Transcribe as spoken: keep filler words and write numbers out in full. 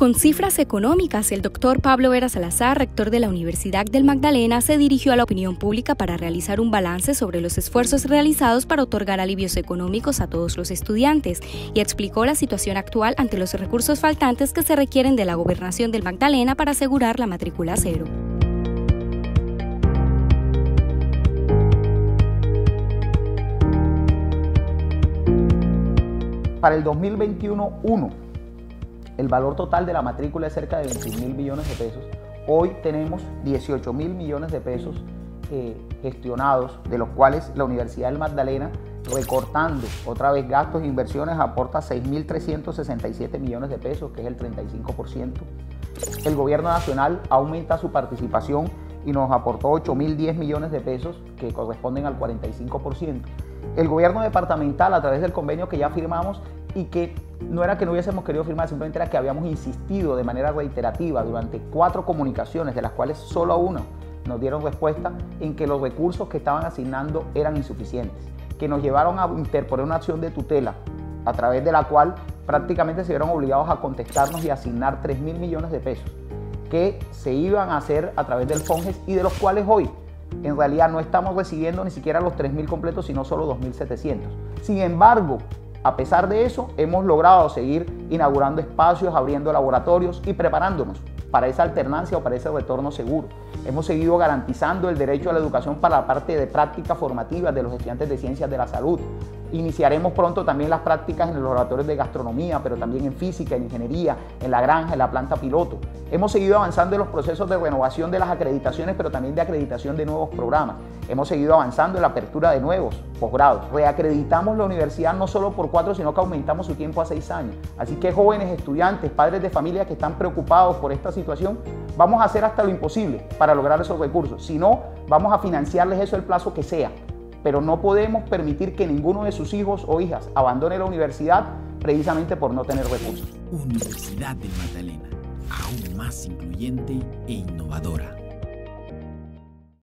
Con cifras económicas, el doctor Pablo Vera Salazar, rector de la Universidad del Magdalena, se dirigió a la opinión pública para realizar un balance sobre los esfuerzos realizados para otorgar alivios económicos a todos los estudiantes y explicó la situación actual ante los recursos faltantes que se requieren de la Gobernación del Magdalena para asegurar la matrícula cero. Para el dos mil veintiuno, uno, el valor total de la matrícula es cerca de veintiún mil millones de pesos. Hoy tenemos dieciocho mil millones de pesos eh, gestionados, de los cuales la Universidad del Magdalena, recortando otra vez gastos e inversiones, aporta seis mil trescientos sesenta y siete millones de pesos, que es el treinta y cinco por ciento. El gobierno nacional aumenta su participación y nos aportó ocho mil diez millones de pesos, que corresponden al cuarenta y cinco por ciento. El gobierno departamental, a través del convenio que ya firmamos y que no era que no hubiésemos querido firmar, simplemente era que habíamos insistido de manera reiterativa durante cuatro comunicaciones, de las cuales solo una nos dieron respuesta, en que los recursos que estaban asignando eran insuficientes, que nos llevaron a interponer una acción de tutela, a través de la cual prácticamente se vieron obligados a contestarnos y asignar tres mil millones de pesos, que se iban a hacer a través del FONGES y de los cuales hoy en realidad no estamos recibiendo ni siquiera los tres mil completos, sino solo dos mil setecientos. Sin embargo, a pesar de eso, hemos logrado seguir inaugurando espacios, abriendo laboratorios y preparándonos para esa alternancia o para ese retorno seguro. Hemos seguido garantizando el derecho a la educación para la parte de prácticas formativas de los estudiantes de ciencias de la salud. Iniciaremos pronto también las prácticas en los laboratorios de gastronomía, pero también en física, en ingeniería, en la granja, en la planta piloto. Hemos seguido avanzando en los procesos de renovación de las acreditaciones, pero también de acreditación de nuevos programas. Hemos seguido avanzando en la apertura de nuevos posgrados. Reacreditamos la universidad no solo por cuatro, sino que aumentamos su tiempo a seis años. Así que jóvenes, estudiantes, padres de familia que están preocupados por esta situación, vamos a hacer hasta lo imposible para lograr esos recursos. Si no, vamos a financiarles eso el plazo que sea. Pero no podemos permitir que ninguno de sus hijos o hijas abandone la universidad precisamente por no tener recursos. Universidad del Magdalena, aún más incluyente e innovadora.